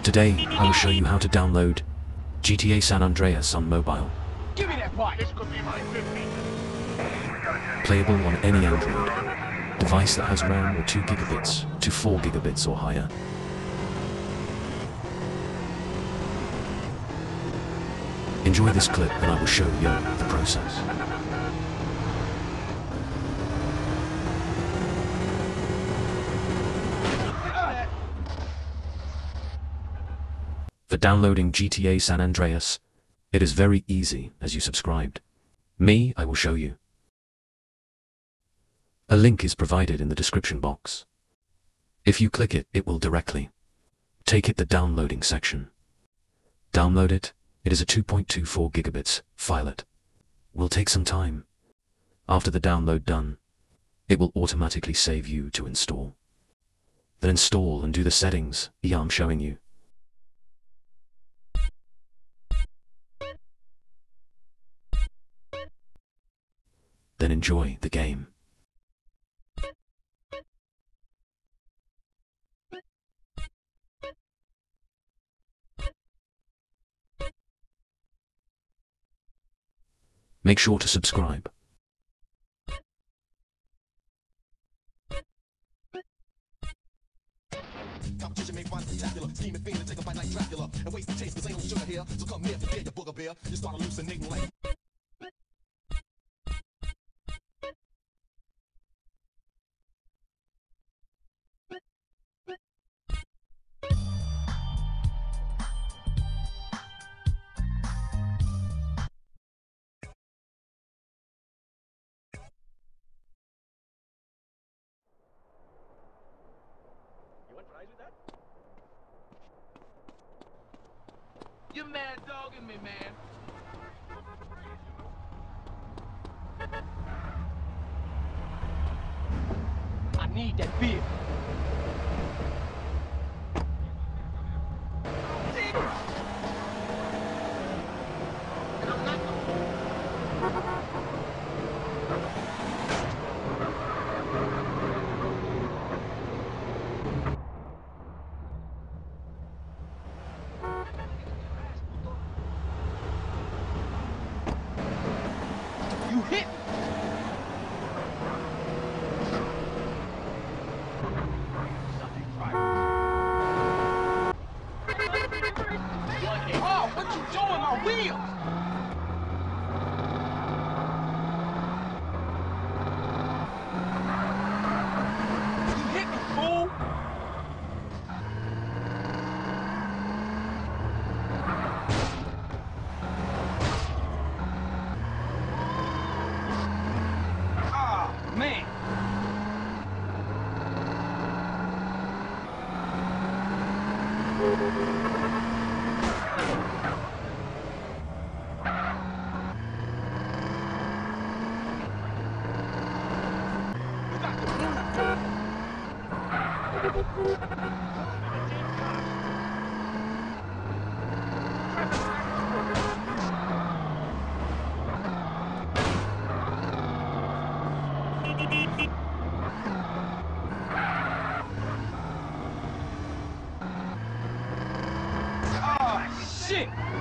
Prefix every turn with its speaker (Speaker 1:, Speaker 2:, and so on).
Speaker 1: Today, I will show you how to download GTA San Andreas on mobile.
Speaker 2: Give me that part. This could be my 50.
Speaker 1: Playable on any Android device that has RAM or 2 gigabits to 4 gigabits or higher. Enjoy this clip and I will show you the process. For downloading GTA San Andreas, it is very easy as you subscribed. I will show you. A link is provided in the description box. If you click it, it will directly take it the downloading section. Download it. It is a 2.24 gigabits file. It will take some time. After the download done, it will automatically save you to install. Then install and do the settings I'm showing you. Then enjoy the game. Make sure to subscribe.
Speaker 3: Competition may find spectacular. Scheming fiend to take a bite like Dracula and waste the taste, cause ain't no sugar here. So come here, forget your booger beer. You start hallucinating like.
Speaker 2: You mad dogging me, man. I need that beer. And I'm not You hit me! Oh, what you doing, my wheels? You hit me, fool! Man. Oh, shit!